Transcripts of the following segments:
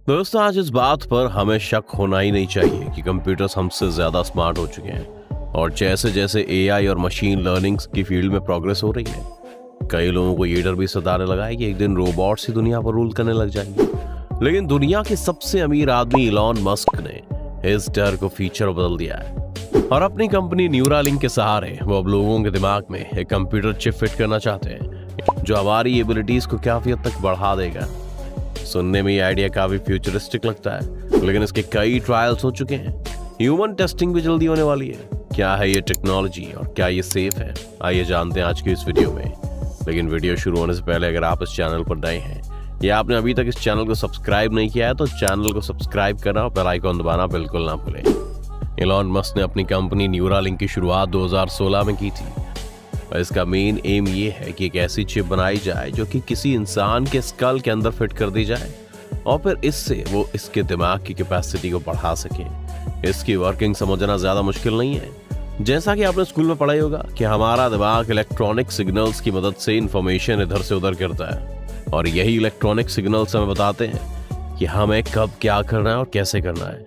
दोस्तों, आज इस बात पर हमें शक होना ही नहीं चाहिए कि कंप्यूटर्स हमसे ज्यादा स्मार्ट हो चुके हैं और जैसे जैसे एआई और मशीन लर्निंग की फील्ड में प्रोग्रेस हो रही है, कई लोगों को ये डर भी सताने लगा है कि एक दिन रोबोट्स ही दुनिया पर रूल करने लग जाएंगे। लेकिन दुनिया के सबसे अमीर आदमी इलॉन मस्क ने इस डर को फीचर बदल दिया है और अपनी कंपनी न्यूरालिंक के सहारे वो अब लोगों के दिमाग में एक कंप्यूटर चिप फिट करना चाहते हैं जो हमारी एबिलिटीज को काफी हद तक बढ़ा देगा। सुनने में ये आइडिया काफी फ्यूचरिस्टिक लगता है, लेकिन इसके कई ट्रायल्स हो चुके हैं। ह्यूमन टेस्टिंग भी जल्दी होने वाली है। क्या है ये टेक्नोलॉजी और क्या ये सेफ है, आइए जानते हैं आज की इस वीडियो में। लेकिन वीडियो शुरू होने से पहले अगर आप इस चैनल पर नए हैं या आपने अभी तक इस चैनल को सब्सक्राइब नहीं किया है तो चैनल को सब्सक्राइब करना और बेल आइकन दबाना बिल्कुल ना भूलें। इलॉन मस्क ने अपनी कंपनी न्यूरालिंक की शुरुआत 2016 में की थी और इसका मेन एम ये है कि एक ऐसी चिप बनाई जाए जो कि किसी इंसान के स्कल के अंदर फिट कर दी जाए और फिर इससे वो इसके दिमाग की कैपेसिटी को बढ़ा सके। इसकी वर्किंग समझना ज्यादा मुश्किल नहीं है। जैसा कि आपने स्कूल में पढ़ा ही होगा कि हमारा दिमाग इलेक्ट्रॉनिक सिग्नल्स की मदद से इंफॉर्मेशन इधर से उधर करता है और यही इलेक्ट्रॉनिक सिग्नल्स हमें बताते हैं कि हमें कब क्या करना है और कैसे करना है।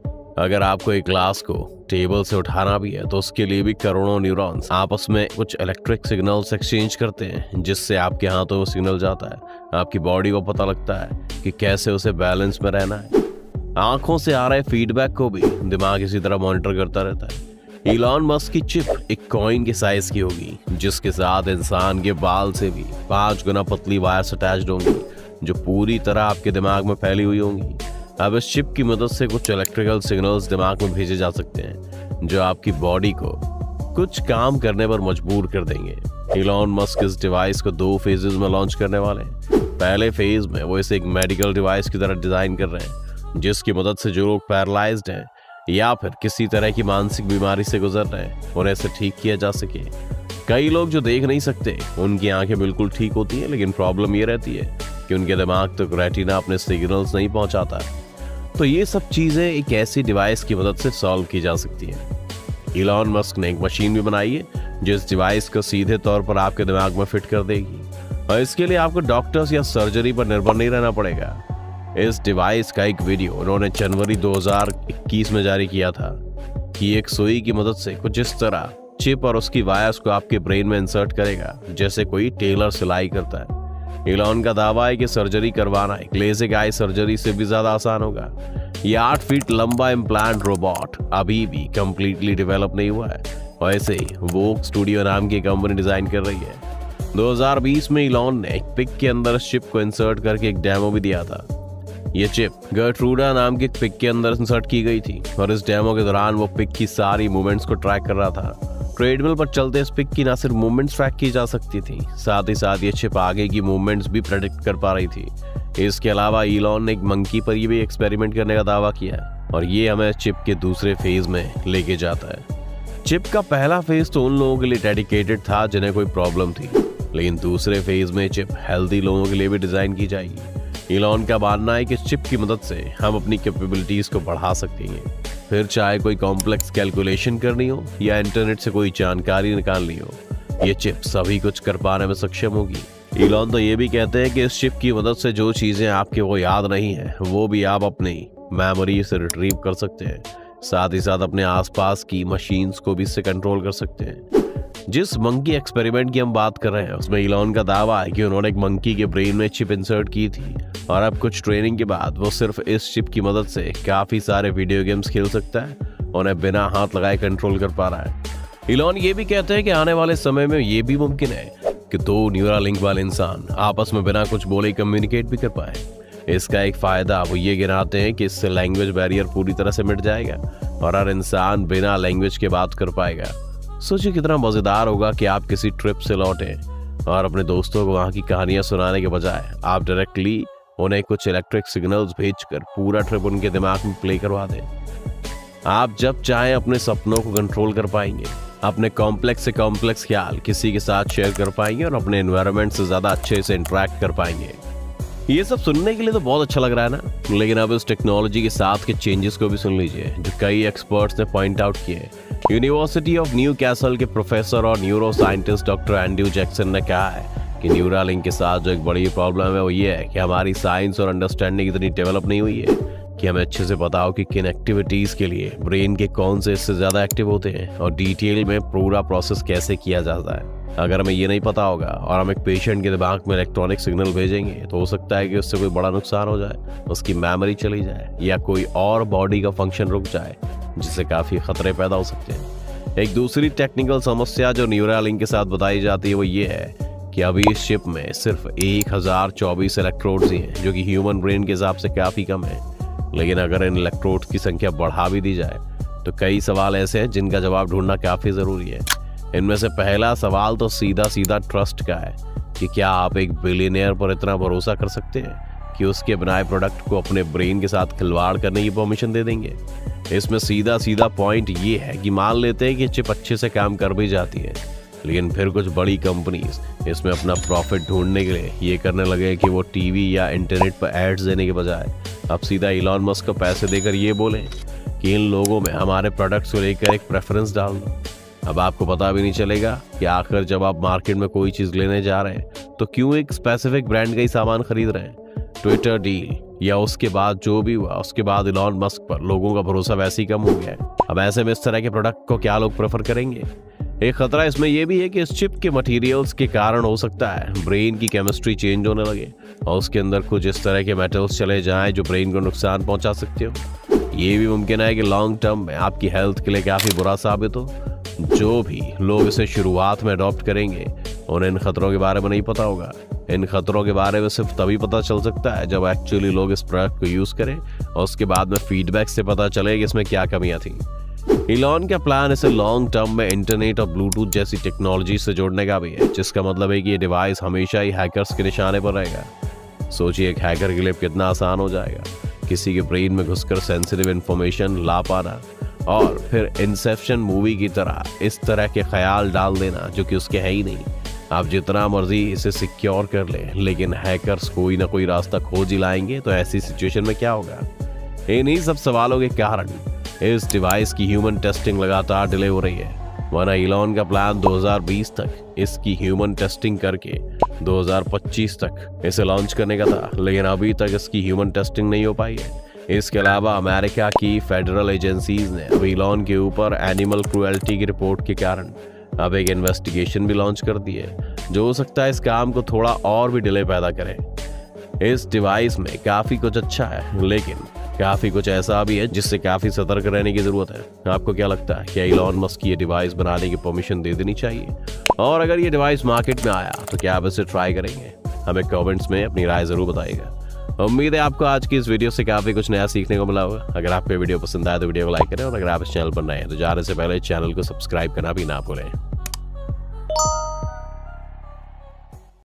अगर आपको एक ग्लास को टेबल से उठाना भी है तो उसके लिए भी करोड़ों न्यूरॉन्स आपस में कुछ इलेक्ट्रिक सिग्नल्स एक्सचेंज करते हैं, जिससे आपके हाथों वो सिग्नल जाता है। आपकी बॉडी को पता लगता है कि कैसे उसे बैलेंस में रहना है। आंखों से आ रहे फीडबैक को भी दिमाग इसी तरह मॉनिटर करता रहता है। इलॉन मस्क की चिप एक कॉइन के साइज की होगी, जिसके साथ इंसान के बाल से भी 5 गुना पतली वायर्स अटैच्ड होंगी जो पूरी तरह आपके दिमाग में फैली हुई होंगी। अब इस चिप की मदद से कुछ इलेक्ट्रिकल सिग्नल्स दिमाग में भेजे जा सकते हैं जो आपकी बॉडी को कुछ काम करने पर मजबूर कर देंगे। इलॉन मस्क इस डिवाइस को 2 फेजेस में लॉन्च करने वाले हैं। पहले फेज में वो इसे एक मेडिकल डिवाइस की तरह डिजाइन कर रहे हैं, जिसकी मदद से जो लोग पैरालाइज्ड हैं या फिर किसी तरह की मानसिक बीमारी से गुजर रहे हैं उन्हें इसे ठीक किया जा सके। कई लोग जो देख नहीं सकते उनकी आंखें बिल्कुल ठीक होती है, लेकिन प्रॉब्लम ये रहती है कि उनके दिमाग तक रेटिना अपने सिग्नल्स नहीं पहुंचाता। तो ये सब चीजें एक ऐसी डिवाइस की मदद से सॉल्व की जा सकती हैं। इलॉन मस्क ने एक मशीन भी बनाई है जो इस डिवाइस को सीधे तौर पर आपके दिमाग में फिट कर देगी और इसके लिए आपको डॉक्टर्स या सर्जरी पर निर्भर नहीं रहना पड़ेगा। इस डिवाइस का एक वीडियो उन्होंने जनवरी 2021 में जारी किया था कि एक सुई की मदद से कुछ इस तरह चिप और उसकी वायर्स को आपके ब्रेन में इंसर्ट करेगा जैसे कोई टेलर सिलाई करता है। इलॉन का दावा है कि सर्जरी करवाना एक लेजिक आई सर्जरी से भी ज्यादा आसान होगा। ये 8 फीट लंबा इम्प्लांट रोबोट अभी भी कंप्लीटली डेवलप नहीं हुआ है और ऐसे ही वोक स्टूडियो नाम की कंपनी डिजाइन कर रही है। 2020 में इलॉन ने एक पिक के अंदर इस चिप को इंसर्ट करके एक डेमो भी दिया था। ये चिप गर्ट्रूडा नाम के पिक के अंदर इंसर्ट की गई थी और इस डेमो के दौरान वो पिक की सारी मूवमेंट्स को ट्रैक कर रहा था। ट्रेडमिल पर चलते इस पिक की न सिर्फ मूवमेंट्स ट्रैक की जा सकती थी, साथ ही साथ ये चिप आगे की मूवमेंट्स भी प्रेडिक्ट कर पा रही थी। इसके अलावा इलॉन ने एक मंकी पर भी एक्सपेरिमेंट करने का दावा किया और ये हमें चिप के दूसरे फेज में लेके जाता है। चिप का पहला फेज तो उन लोगों के लिए डेडिकेटेड था जिन्हें कोई प्रॉब्लम थी, लेकिन दूसरे फेज में चिप हेल्दी लोगों के लिए भी डिजाइन की जाएगी। इलॉन का मानना है कि चिप की मदद से हम अपनी कैपेबिलिटीज को बढ़ा सकेंगे, फिर चाहे कोई कॉम्प्लेक्स कैलकुलेशन करनी हो या इंटरनेट से कोई जानकारी निकालनी हो, ये चिप सभी कुछ कर पाने में सक्षम होगी। इलॉन तो ये भी कहते हैं कि इस चिप की मदद से जो चीजें आपके वो याद नहीं है वो भी आप अपनी मेमोरी से रिट्रीव कर सकते हैं। साथ ही साथ अपने आसपास की मशीन्स को भी इससे कंट्रोल कर सकते हैं। जिस मंकी एक्सपेरिमेंट की हम बात कर रहे हैं उसमें इलॉन का दावा है कि उन्होंने एक मंकी के ब्रेन में चिप इंसर्ट की थी और अब कुछ ट्रेनिंग के बाद वो सिर्फ इस चिप की मदद से काफी सारे वीडियो गेम्स खेल सकता है, उन्हें बिना हाथ लगाए कंट्रोल कर पा रहा है। इलॉन ये भी कहते हैं कि आने वाले समय में ये भी मुमकिन है कि 2 न्यूरालिंक वाले इंसान आपस में बिना कुछ बोले कम्युनिकेट भी कर पाए। इसका एक फायदा वो ये गिनाते हैं कि इससे लैंग्वेज बैरियर पूरी तरह से मिट जाएगा और हर इंसान बिना लैंग्वेज के बात कर पाएगा। सोचिए कितना मजेदार होगा कि आप किसी ट्रिप से लौटे और अपने दोस्तों को वहां की कहानियां सुनाने के बजाय आप डायरेक्टली उन्हें कुछ इलेक्ट्रिक सिग्नल्स भेजकर पूरा ट्रिप उनके दिमाग में प्ले करवा दें। आप जब चाहें अपने सपनों को कंट्रोल कर पाएंगे, अपने कॉम्प्लेक्स से कॉम्प्लेक्स ख्याल किसी के साथ शेयर कर पाएंगे और अपने एनवायरनमेंट से ज्यादा अच्छे से इंटरेक्ट कर पाएंगे। ये सब सुनने के लिए तो बहुत अच्छा लग रहा है ना, लेकिन अब इस टेक्नोलॉजी के साथ के चेंजेस को भी सुन लीजिए जो कई एक्सपर्ट्स ने पॉइंट आउट किए। यूनिवर्सिटी ऑफ न्यू कैसल के प्रोफेसर और neuroscientist doctor Andrew Jackson ने कहा है कि न्यूरालिंक के साथ जो एक बड़ी प्रॉब्लम है वो ये है कि हमारी साइंस और अंडरस्टैंडिंग इतनी डेवलप नहीं हुई है कि हमें अच्छे से पता हो कि किन एक्टिविटीज़ के लिए ब्रेन के कौन से इससे ज़्यादा एक्टिव होते हैं और डिटेल में पूरा प्रोसेस कैसे किया जाता है। अगर हमें ये नहीं पता होगा और हम एक पेशेंट के दिमाग में इलेक्ट्रॉनिक सिग्नल भेजेंगे तो हो सकता है कि उससे कोई बड़ा नुकसान हो जाए, उसकी मेमोरी चली जाए या कोई और बॉडी का फंक्शन रुक जाए, जिससे काफ़ी खतरे पैदा हो सकते हैं। एक दूसरी टेक्निकल समस्या जो न्यूरालिंक के साथ बताई जाती है वो ये है कि अभी इस चिप में सिर्फ 1024 इलेक्ट्रोड्स ही हैं, जो कि ह्यूमन ब्रेन के हिसाब से काफ़ी कम है। लेकिन अगर इन इलेक्ट्रोड्स की संख्या बढ़ा भी दी जाए तो कई सवाल ऐसे हैं जिनका जवाब ढूंढना काफ़ी ज़रूरी है। इनमें से पहला सवाल तो सीधा सीधा ट्रस्ट का है कि क्या आप एक बिलियनियर पर इतना भरोसा कर सकते हैं कि उसके बनाए प्रोडक्ट को अपने ब्रेन के साथ खिलवाड़ करने की परमिशन दे देंगे। इसमें सीधा सीधा पॉइंट ये है कि मान लेते हैं कि चिप अच्छे से काम कर भी जाती है, लेकिन फिर कुछ बड़ी कंपनीज इसमें अपना प्रॉफिट ढूंढने के लिए ये करने लगे कि वो टीवी या इंटरनेट पर एड्स देने के बजाय अब सीधा इलॉन मस्क को पैसे देकर ये बोलें कि इन लोगों में हमारे प्रोडक्ट्स को लेकर एक प्रेफरेंस डाल दो। अब आपको पता भी नहीं चलेगा कि आखिर जब आप मार्केट में कोई चीज़ लेने जा रहे हैं तो क्यों एक स्पेसिफिक ब्रांड का ही सामान खरीद रहे हैं। ट्विटर डील या उसके बाद जो भी हुआ उसके बाद इलॉन मस्क पर लोगों का भरोसा वैसे ही कम हो गया है। अब ऐसे में इस तरह के प्रोडक्ट को क्या लोग प्रेफर करेंगे। एक खतरा इसमें यह भी है कि इस चिप के मटेरियल्स के कारण हो सकता है ब्रेन की केमिस्ट्री चेंज होने लगे और उसके अंदर कुछ इस तरह के मेटल्स चले जाएं जो ब्रेन को नुकसान पहुंचा सकते हो। ये भी मुमकिन है कि लॉन्ग टर्म में आपकी हेल्थ के लिए काफ़ी बुरा साबित हो। जो भी लोग इसे शुरुआत में अडॉप्ट करेंगे उन्हें इन खतरों के बारे में नहीं पता होगा। इन खतरों के बारे में सिर्फ तभी पता चल सकता है जब एक्चुअली लोग इस प्रोडक्ट को यूज़ करें और उसके बाद में फीडबैक से पता चले कि इसमें क्या कमियां थी। इलॉन का प्लान इसे लॉन्ग टर्म में इंटरनेट और ब्लूटूथ जैसी टेक्नोलॉजी से जोड़ने का भी है, जिसका मतलब है कि ये डिवाइस हमेशा ही हैकर्स के निशाने पर रहेगा। सोचिए एक हैकर के लिए कितना आसान हो जाएगा किसी के ब्रेन में घुसकर सेंसिटिव इंफॉर्मेशन ला पाना और फिर इंसेप्शन मूवी की तरह इस तरह के ख्याल डाल देना जो कि उसके है ही नहीं। आप जितना मर्जी इसे सिक्योर कर ले, लेकिन हैकर्स कोई ना कोई रास्ता खोज ही लाएंगे। तो ऐसी सिचुएशन में क्या होगा। इन्हीं सब सवालों के कारण इस डिवाइस की ह्यूमन टेस्टिंग लगातार डिले हो रही है। वरना इलॉन का प्लान 2020 तक इसकी ह्यूमन टेस्टिंग करके 2025 तक इसे लॉन्च करने का था, लेकिन अभी तक इसकी ह्यूमन टेस्टिंग नहीं हो पाई है। इसके अलावा अमेरिका की फेडरल एजेंसीज ने अब इलॉन के ऊपर एनिमल क्रूएल्टी की रिपोर्ट के कारण अब एक इन्वेस्टिगेशन भी लॉन्च कर दी है, जो हो सकता है इस काम को थोड़ा और भी डिले पैदा करे। इस डिवाइस में काफ़ी कुछ अच्छा है, लेकिन काफ़ी कुछ ऐसा भी है जिससे काफ़ी सतर्क रहने की ज़रूरत है। आपको क्या लगता है, क्या इलॉन मस्क की ये डिवाइस बनाने की परमिशन दे देनी चाहिए? और अगर ये डिवाइस मार्केट में आया तो क्या आप इसे ट्राई करेंगे? हमें कमेंट्स में अपनी राय ज़रूर बताइएगा। उम्मीद है आपको आज की इस वीडियो से काफ़ी कुछ नया सीखने को मिला होगा। अगर आपको वीडियो पसंद आए तो वीडियो को लाइक करें और अगर आप इस चैनल पर नए हैं तो जाने से पहले चैनल को सब्सक्राइब करना भी ना भूलें।